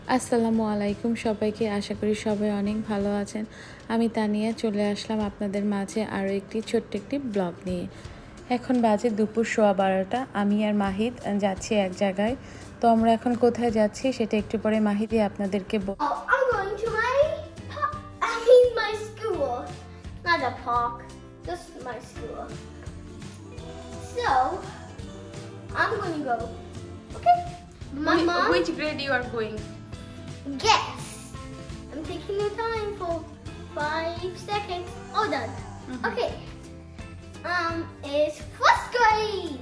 আসসালামু আলাইকুম সবাইকে, আশা করি সবাই অনেক ভালো আছেন। আমি তানিয়া চলে আসলাম আপনাদের মাঝে আরও একটি ছোট্ট একটি ব্লগ নিয়ে। এখন বাজে দুপুর 12:15। আমি আর মাহিদ যাচ্ছি এক জায়গায়। তো আমরা এখন কোথায় যাচ্ছি সেটা একটু পরে মাহিদই আপনাদেরকে I'm going to my school. Not a park, just my school. So, I'm going to go. Okay? My mom. Which grade you are going? Guess. I'm taking your time for 5 seconds. All done. Okay. It's first grade.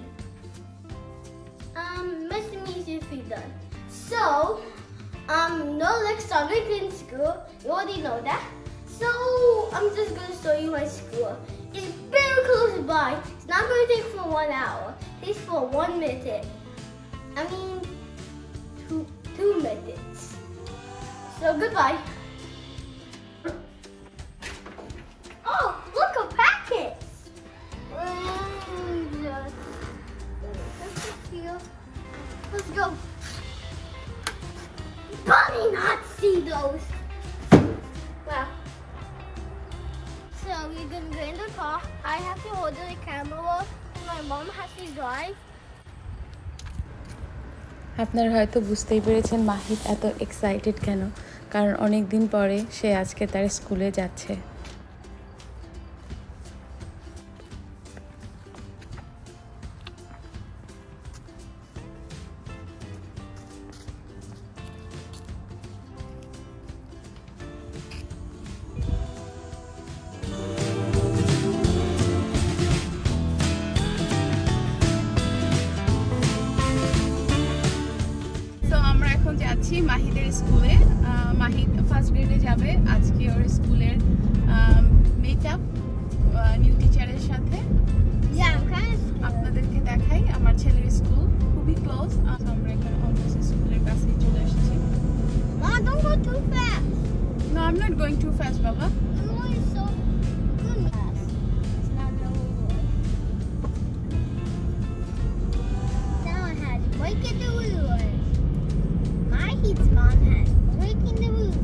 Nice to meet you, done. So, no electronic in school. You already know that. So, I'm just gonna show you my school. It's very close by. It's not gonna take for 1 hour. It takes for 1 minute. I mean, two minutes. So goodbye. Oh, look, a packet. Let's go. Bunny not see those. Wow. So we're gonna get in the car. I have to hold the camera. My mom has to drive. আপনারা হয়তো বুঝতেই পেরেছেন মাহিদ এত excited কেন, কারণ অনেক দিন পরে সে আজকে তার স্কুলে যাচ্ছে। যাচ্ছি মাহিদের স্কুলে। মাহিদ ফার্স্ট গ্রেডে যাবে। আজকে ওর স্কুলের মিট আপ নিউ টিচারের সাথে। আপনাদেরকে দেখাই আমার ছেলের স্কুল খুবই ক্লোজ। আমরা এখন অলমোস্ট স্কুলের কাছে চলে এসেছি। Mom, don't go too fast. No, I'm not going too fast, Baba. You're going so good fast. It's not no good. Now it has breaking the rules. Mahid's mom has breaking the rules.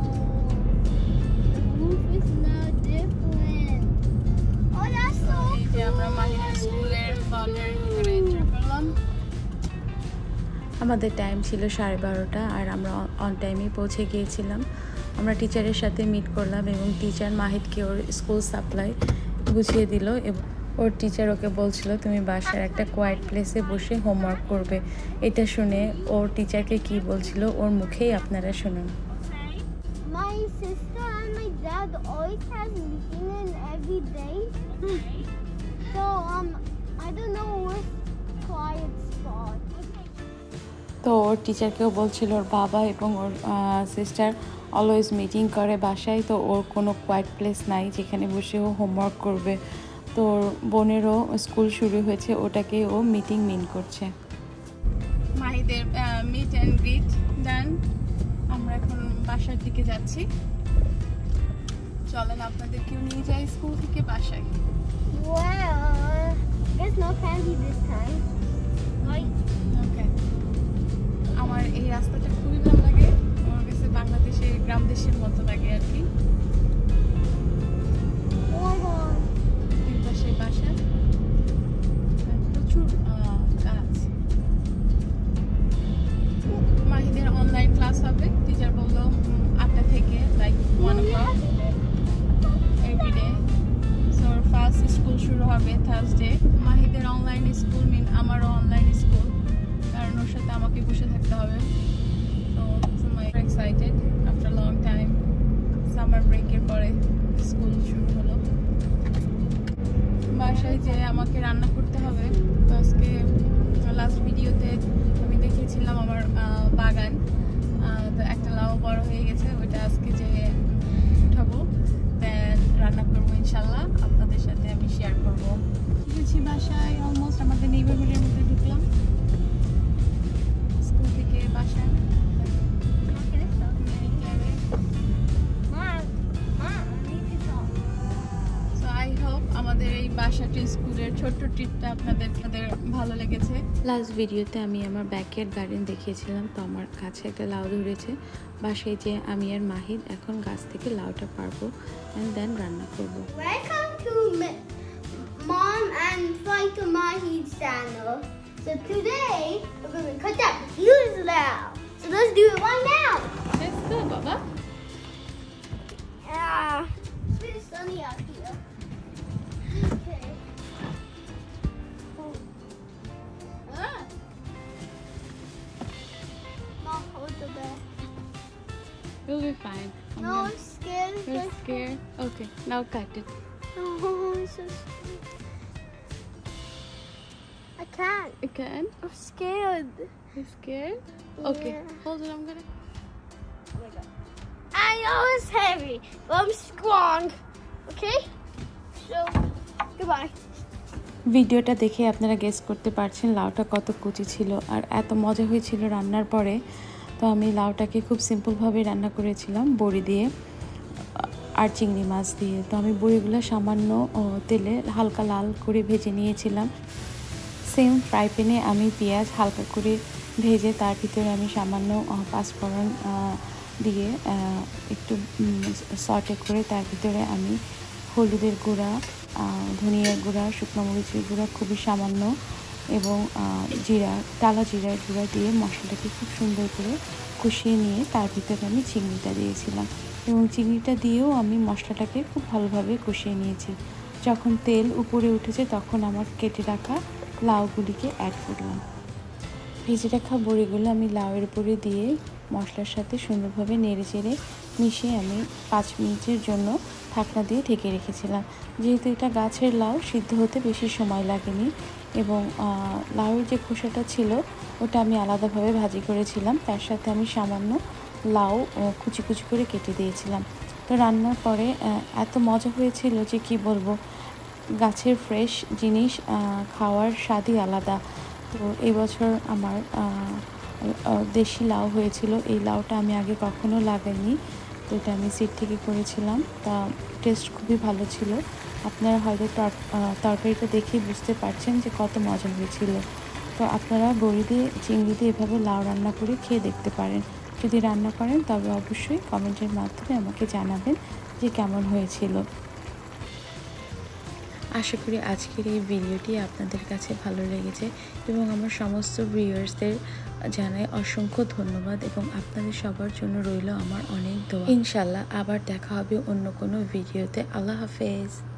The roof is now different. Oh, that's so এই যে আমরা মাহিদের স্কুলের হলের ভিতরে enter করলাম। আমাদের time ছিল 12:30 আর আমরা অন টাইমেই পৌঁছে গিয়েছিলাম। আমরা টিচারের সাথে মিট করলাম এবং টিচার মাহিদকে ওর স্কুল সাপ্লাই বুঝিয়ে দিল এবং ওর টিচার ওকে বলছিল তুমি বাসার একটা কোয়াইট প্লেসে বসে হোমওয়ার্ক করবে। এটা শুনে ওর টিচারকে কি বলছিল ওর মুখেই আপনারা শুনুন। My sister and my dad always has meeting every day. So I don't know where's quiet spot. তো ওর টিচারকেও বলছিল ওর বাবা এবং ওর সিস্টার অলওয়েজ মিটিং করে বাসায়, তো ওর কোনো কোয়াইট প্লেস নাই যেখানে বসে ও হোমওয়ার্ক করবে। তো ওর বোনেরও স্কুল শুরু হয়েছে, ওটাকে ও মিটিং মিন করছে। মাহিদের মিট অ্যান্ড গ্রিট ডান। আমরা এখন বাসার দিকে যাচ্ছি। চলেন আপনাদেরকেও নিয়ে যাই স্কুল থেকে বাসায়। Well, there's no candy this time. Right? ওকে। আমার এই রাস্তাটা খুবই ভালো লাগে। আমার কাছে বাংলাদেশের গ্রাম দেশের মতো লাগে আর কি। Oh my God. পাশে বাসা প্রচুর গাছ। মাহিদের অনলাইন ক্লাস হবে। টিচার বললো 8টা থেকে like 1 o'clock everyday. So first school শুরু হবে থার্সডে। মাহিদের অনলাইন স্কুল মিন আমারও অনলাইন স্কুল, কারণ ওর সাথে আমাকে বসে থাকতে হবে। তো excited after long time. Summer ব্রেকের পরে স্কুল শুরু হলো। বাসায় যে আমাকে রান্না করতে হবে। তো আজকে লাস্ট ভিডিওতে আমি দেখিয়েছিলাম আমার বাগান, তো একটা লাউ বড় হয়ে গেছে, ওইটা আজকে যে উঠাবো দেন রান্না করবো ইনশাল্লাহ, আপনাদের সাথে আমি শেয়ার করবো। গেছি বাসায়, অলমোস্ট আমাদের নেইবারহুডের মধ্যে ঢুকলাম স্কুল থেকে বাসায়। আমাদের এই বাসাটি স্কুলের ছোট্ট ট্রিপটা আপনাদের ভালো লেগেছে। লাস্ট ভিডিওতে আমি আমার ব্যাকইয়ার্ড গার্ডেন দেখিয়েছিলাম, তো আমার কাছে একটা লাউ ধরেছে। বাসায় যে আমি আর মাহিদ এখন গাছ থেকে লাউটা পারবো অ্যান্ড দেন রান্না করব। Welcome to Mom and Fighter Mahid's channel. So today we're going to cut that huge lau. So let's do it right now. Let's go, Baba. Yeah, it's really sunny out here. Okay. Ah. Mom, hold the bag. You'll be fine. No, I'm scared. You're scared? Okay, now cut it. Oh, it's so scared. I can't. You can? I'm scared. You're scared? Okay, Yeah. hold it, I'm gonna... Oh my God. I know it's heavy, but I'm strong. Okay? So, goodbye. ভিডিওটা দেখে আপনারা guess করতে পারছেন লাউটা কত কুচি ছিল আর এত মজা হয়েছিল রান্নার পরে। তো আমি লাউটাকে খুব সিম্পলভাবে রান্না করেছিলাম বড়ি দিয়ে আর চিংড়ি মাছ দিয়ে। তো আমি বড়িগুলো সামান্য তেলে হালকা লাল করে ভেজে নিয়েছিলাম। সেম ফ্রাই প্যানে আমি পেঁয়াজ হালকা করে ভেজে তার ভিতরে আমি সামান্য পাঁচফোড়ন দিয়ে একটু সটে করে তার ভিতরে আমি হলুদের গুঁড়া, ধনিয়ার গুঁড়া, শুকনো মরিচের গুঁড়া খুবই সামান্য এবং জিরা, টালা জিরার গুঁড়া দিয়ে মশলাটাকে খুব সুন্দর করে কষিয়ে নিয়ে তার ভিতরে আমি চিংড়িটা দিয়েছিলাম এবং চিংড়িটা দিয়েও আমি মশলাটাকে খুব ভালোভাবে কষিয়ে নিয়েছি। যখন তেল উপরে উঠেছে তখন আমার কেটে রাখা লাউগুলিকে অ্যাড করলাম। ভেজে রাখা বড়িগুলো আমি লাউয়ের উপরে দিয়ে মশলার সাথে সুন্দরভাবে নেড়ে চেড়ে মিশিয়ে আমি 5 মিনিটের জন্য ঢাকনা দিয়ে ঢেকে রেখেছিলাম। যেহেতু এটা গাছের লাউ, সিদ্ধ হতে বেশি সময় লাগেনি এবং লাউয়ের যে খোসাটা ছিল ওটা আমি আলাদাভাবে ভাজি করেছিলাম। তার সাথে আমি সামান্য লাউ কুচি কুচি করে কেটে দিয়েছিলাম। তো রান্নার পরে এত মজা হয়েছিল যে কি বলবো, গাছের ফ্রেশ জিনিস খাওয়ার স্বাদই আলাদা। তো এই বছর আমার দেশি লাউ হয়েছিল। এই লাউটা আমি আগে কখনো লাগাইনি, তো এটা আমি সিড থেকে করেছিলাম। তা টেস্ট খুবই ভালো ছিল। আপনারা হয়তো তরকারিটা দেখেই বুঝতে পারছেন যে কত মজা হয়েছিল। তো আপনারা বড়ি দিয়ে চিংড়ি দিয়ে এভাবে লাউ রান্না করে খেয়ে দেখতে পারেন। যদি রান্না করেন তবে অবশ্যই কমেন্টের মাধ্যমে আমাকে জানাবেন যে কেমন হয়েছিল। আশা করি আজকের এই ভিডিওটি আপনাদের কাছে ভালো লেগেছে এবং আমার সমস্ত ভিউয়ার্সদের জানাই অসংখ্য ধন্যবাদ এবং আপনাদের সবার জন্য রইল আমার অনেক দোয়া। ইনশাল্লাহ আবার দেখা হবে অন্য কোনো ভিডিওতে। আল্লাহ হাফেজ।